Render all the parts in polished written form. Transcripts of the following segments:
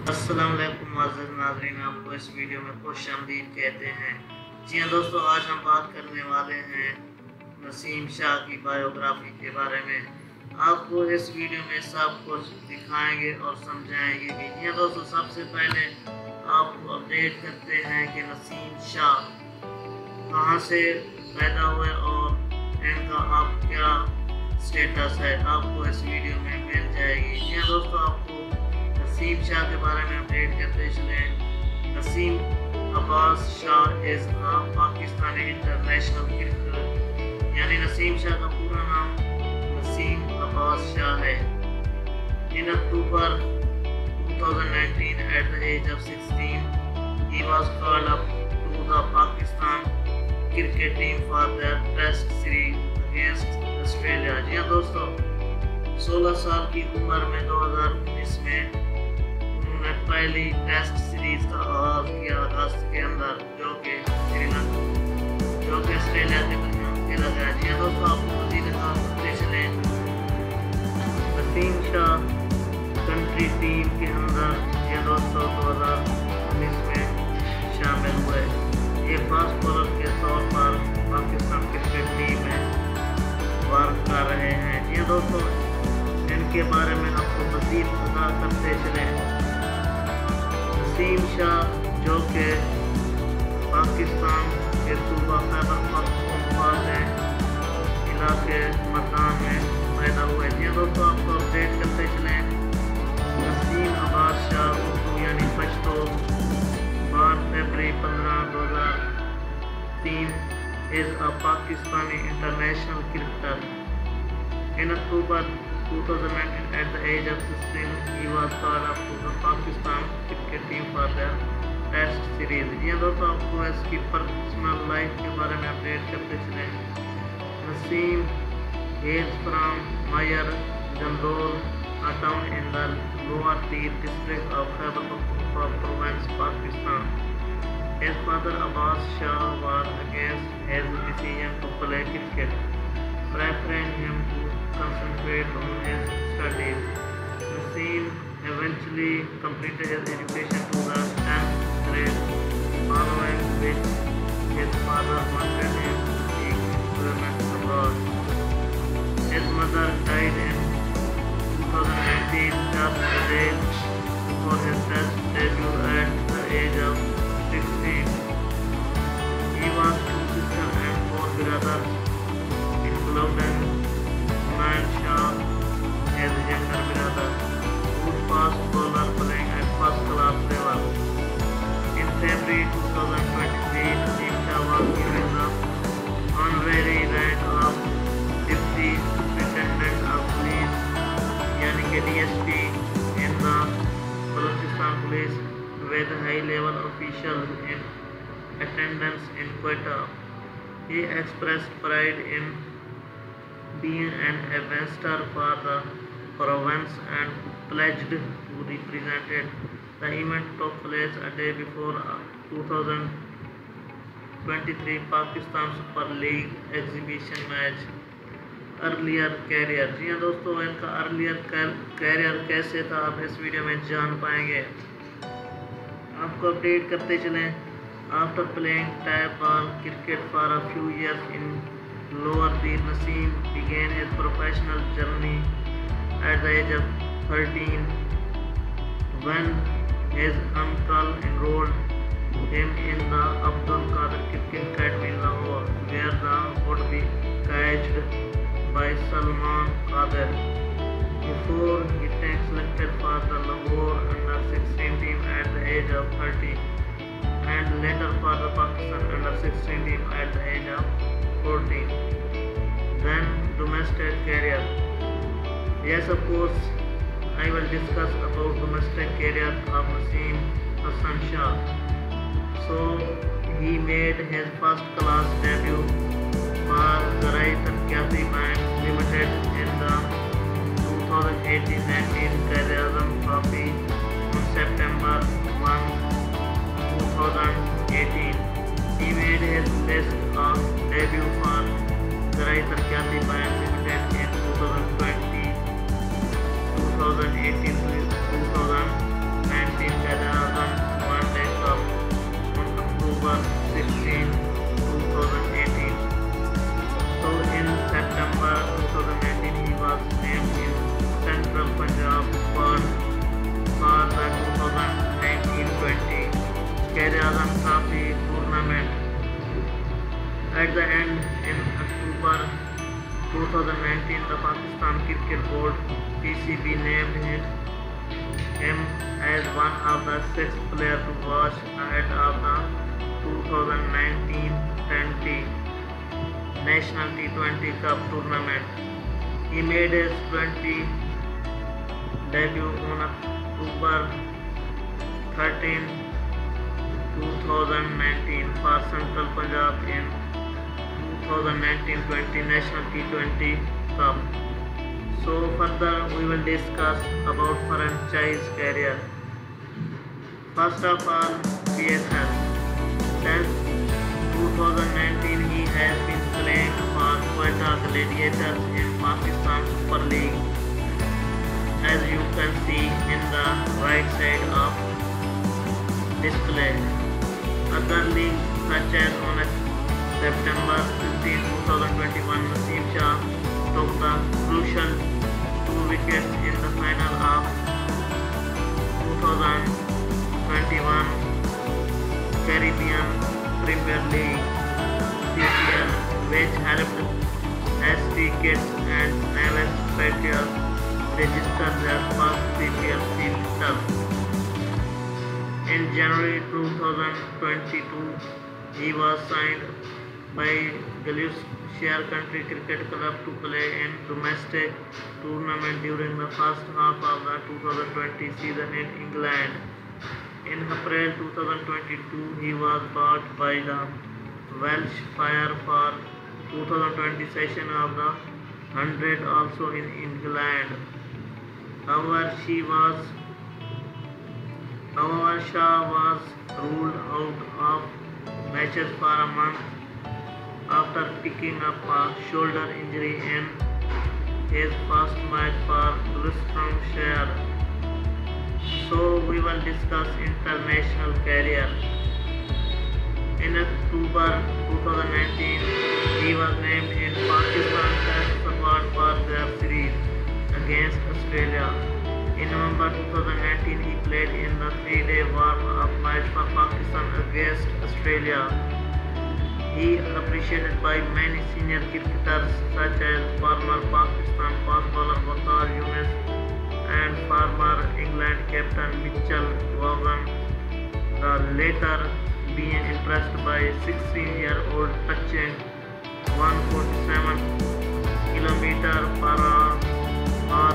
السلام علیکم معزز ناظرین، آپ کو اس ویڈیو میں خوش آمدید کہتے ہیں۔ جی ہاں دوستو، آج ہم بات کرنے والے ہیں نسیم شاہ کی بایوگرافی کے بارے میں۔ آپ کو اس ویڈیو میں سب کچھ دکھائیں گے اور سمجھائیں گے بھی۔ جی ہاں دوستو، سب سے پہلے آپ کو اپڈیٹ کرتے ہیں کہ نسیم شاہ کہاں سے پیدا ہوئے اور ان کا اب کیا سٹیٹس ہے، آپ کو اس ویڈیو میں مل جائے گی۔ جی ہاں دوستو، آپ کو نسیم شاہ کے بارے میں اپڈیٹ کرتے چلیں۔ Naseem Abbas Shah is a Pakistani international cricketer, یعنی نسیم شاہ کا پورا نام نسیم عباس شاہ ہے۔ In October 2019, at the age of 16, he was called up to the Pakistan cricket team for their test series against Australia۔ جی ہاں دوستو، 16 سال کی عمر میں 2019 میں انہوں نے پہلی ٹیسٹ سیریز کا آغاز کیا اگست کے اندر، جو کہ آسٹریلیا کے درمیان کھیلا گیا۔ جی ہاں دوستو، آپ کو مزید کرتے چلیں۔ نسیم شاہ کنٹری ٹیم کے اندر جی ہاں دوستو 2019 میں شامل ہوئے۔ یہ فاسٹ بولر کے طور پر پاکستان کرکٹ ٹیم میں ورک کر رہے ہیں۔ جی ہاں دوستو، ان کے بارے میں آپ کو مزید وضاحت کرتے چلیں۔ نسیم شاہ جو کہ پاکستان کے صوبہ خیبر پختونخوا کے علاقے مردان میں پیدا ہوئے۔ جی دوستو، آپ کو اپڈیٹ کرتے چلیں۔ نسیم عباس شاہ اردو یعنی پشتو، 12 فروری 2003 is a Pakistani international cricketer۔ In October 2019, at the age of 16, he was called up to the Pakistan cricket team for their test series۔ یہ دوستو، آپ کو اس کی پرسنل لائف کے بارے میں اپڈیٹ کرتے چلیں۔ Naseem hails from Mayer Jandol, a town in the Lower Tir district of Khyber Pakhtunkhwa province, Pakistan۔ His father Abbas Shah was against his decision to play cricket, preferring him to concentrate on his studies। Naseem eventually completed his education to the 10th grade, following which his father wanted him to seek employment abroad। His mother died in 2018, just a day before his test debut at the age of 16. He was 2 sisters and 4 brothers, including Umayyan Shah, his younger brother, who was fast bowler playing at first class level। In February 2023, Naseem Shah was given the honorary rank of Deputy Superintendent of Police, yani कि DSP, in the Balochistan Police, with high-level officials in attendance in Quetta। He expressed pride in being an ambassador for the province and pledged to represent it। The event took place a day before 2023 Pakistan Super League exhibition match۔ Earlier career, جی ہاں دوستو، ان کا earlier career کیسے تھا آپ اس video میں جان پائیں گے۔ آپ کو اپڈیٹ کرتے چلیں۔ After playing tap ball cricket for a few years in Lower Tir, Naseem began his professional journey at the age of 13 when his uncle enrolled him in the Abdul Qadir Cricket Academy in Lahore, where the would be coached by Salman Qadir, before he takes selected for the Lahore under-16 team at the age of 30, and later for the Pakistan under-16 team at the age of 14. Then domestic career. Yes, of course, I will discuss about domestic career of Naseem Hassan Shah। So he made his first class debut for Zarai Tarqiati Bank Limited in the 2018-19 Quaid-e-Azam Trophy on September 1, 2018. He made his list of debut for Zarai Tarqiati Bank Limited in 2018 to 2019 At the end, in October 2019, the Pakistan Cricket Board (PCB) named him as one of the 6 players to watch ahead of the 2019-20 National T20 Cup tournament. He made his 20 debut on October 13, 2019 for Central Punjab in 2019-20 National T20 Cup. So further we will discuss about franchise career. First of all, PSL. Since 2019 he has been playing for Quetta Gladiators in Pakistan Super League, as you can see in the right side of display. Other leagues such as on September 15, 2021, Naseem Shah took the crucial 2 wickets in the final of 2021 Caribbean Premier League (CPL), which helped ST Kitts and Nevis Patriots register their first CPL title. In January 2022, he was signed by Gloucestershire County Cricket Club to play in domestic tournament during the first half of the 2020 season in England. In April 2022, he was bought by the Welsh Fire for 2020 session of the 100 also in England. However, Shah was ruled out of matches for a month after picking up a shoulder injury in his first match for Gloucestershire. So we will discuss international career. In October 2019, he was named in Pakistan Test squad for their series against Australia. In November 2019, he played in the 3-day warm-up match for Pakistan against Australia. He is appreciated by many senior cricketers such as former Pakistan fast bowler Waqar Younis and former England captain Mitchell Vaughan, the latter being impressed by 16-year-old touching 147 km/h or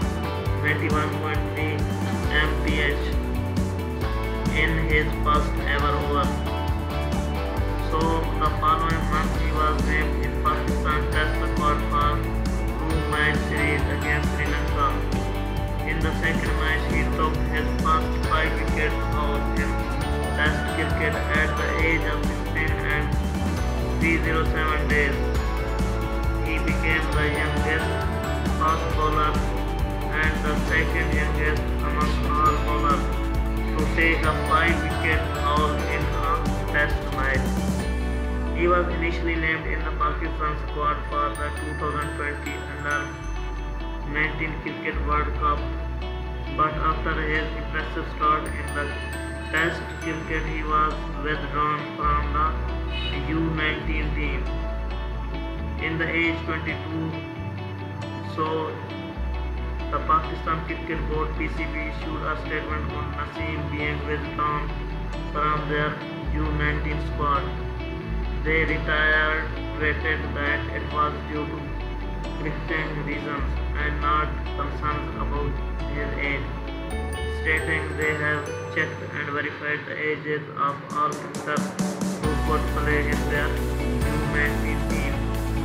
21.3 mph in his first ever over. So the following month he was named in Pakistan Test squad for 2-match series against Sri Lanka. In the second match he took his first 5 wickets out in Test cricket at the age of 16 and 307 days. He became the youngest fast bowler and the second youngest among all bowlers to take a 5-wicket haul in a Test match. He was initially named in the Pakistan squad for the 2020 Under-19 Cricket World Cup, but after his impressive start in the Test cricket, he was withdrawn from the U19 team. In the age 22, so the Pakistan Cricket Board (PCB) issued a statement on Naseem being withdrawn from their U19 squad. They reiterated that it was due to cricketing reasons and not concerns about his age, stating they have checked and verified the ages of all cricketers who could play in their U19 team.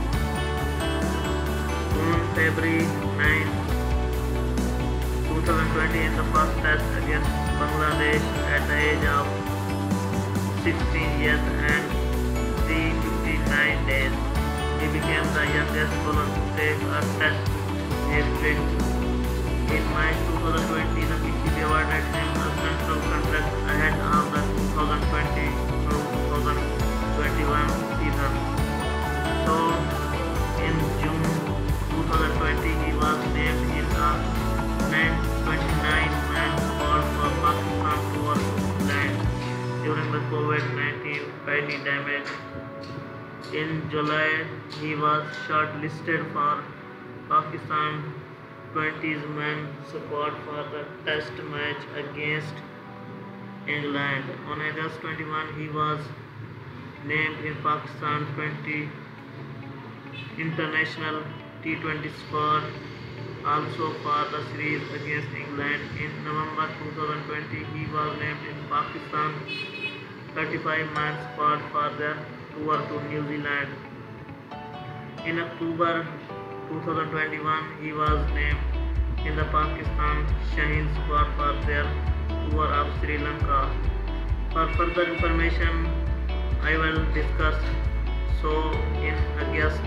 On February 9, 2020, in the first Test against Bangladesh at the age of 16 years and 359 days, he became the youngest bowler to take a Test history. In March 2020, the PCB awarded him a central contract ahead of the 2020 through 2021 season. So, in June 2020, he was named in the 29-man squad for Pakistan tour land during the COVID-19 pandemic. In July, he was shortlisted for Pakistan 20's men squad for the test match against England. On August 21, he was named in Pakistan 20 international T20 squad also for the series against England. In November 2020, he was named in Pakistan 35-man squad for their tour to New Zealand. In October 2021, he was named in the Pakistan Shaheen squad for their tour of Sri Lanka. For further information, I will discuss. So, in August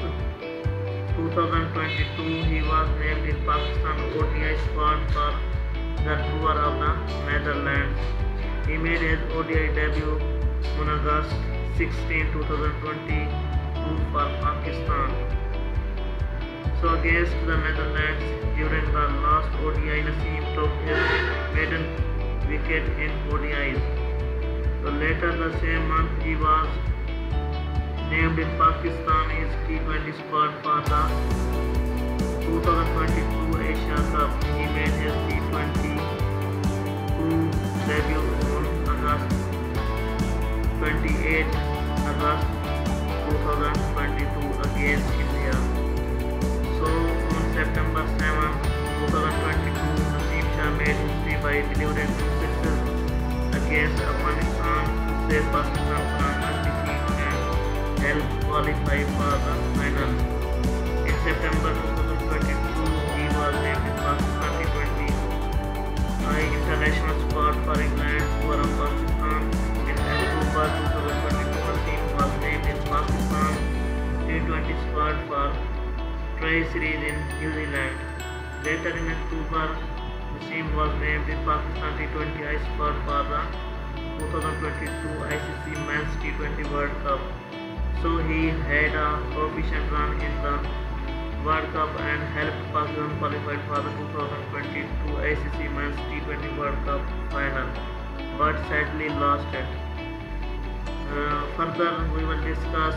2022, he was named in Pakistan ODI squad for the tour of the Netherlands. He made his ODI debut on August 16, 2022 for Pakistan. So against the Netherlands during the last ODI, Naseem took his maiden wicket in ODIs. So later the same month, he was named in Pakistani's T20 squad for the 2022 Asia Cup. He made his T22 debut on August 28 August 2022 against India. So on September 7, 2022, Naseem Shah made history by delivering 2 sixes against Afghanistan to save Pakistan from a defeat and help qualify for the final. In September 2022, he was named in Pakistan T20 international squad for England tour of Pakistan. In October 2022, Naseem was named in Pakistan T20 squad for try series in New Zealand. Later in October, Naseem was named in Pakistan T20I squad for the 2022 ICC Men's T20 World Cup. So he had a proficient run in the World Cup and helped Pakistan qualify for the 2022 ICC Men's T20 World Cup final, but sadly lost it. Further, we will discuss.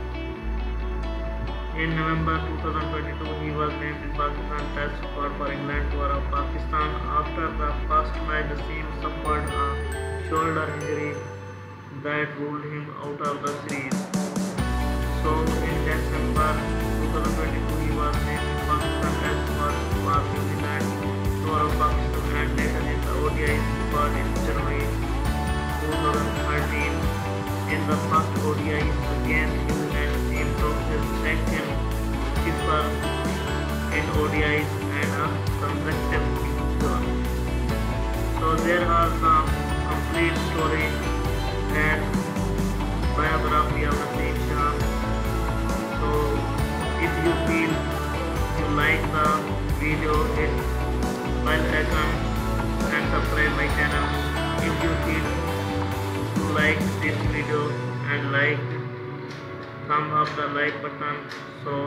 In November 2022, he was named in Pakistan Test squad for England tour of Pakistan. After the first match, Naseem suffered a shoulder injury that ruled him out of the series. So in December 2022, he was named in Pakistan Test squad for New Zealand tour of Pakistan and later in the ODI squad in January 2013. In the first ODI against New Zealand, Naseem took his second keeper in ODIs and a consecutive score. So there are the complete story and biography of Naseem Shah. So if you feel you like the video, hit bell icon and subscribe my channel. If you feel you like this video and thumb up the like button, so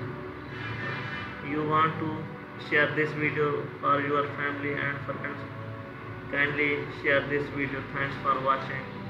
you want to share this video for your family and friends, kindly share this video. Thanks for watching.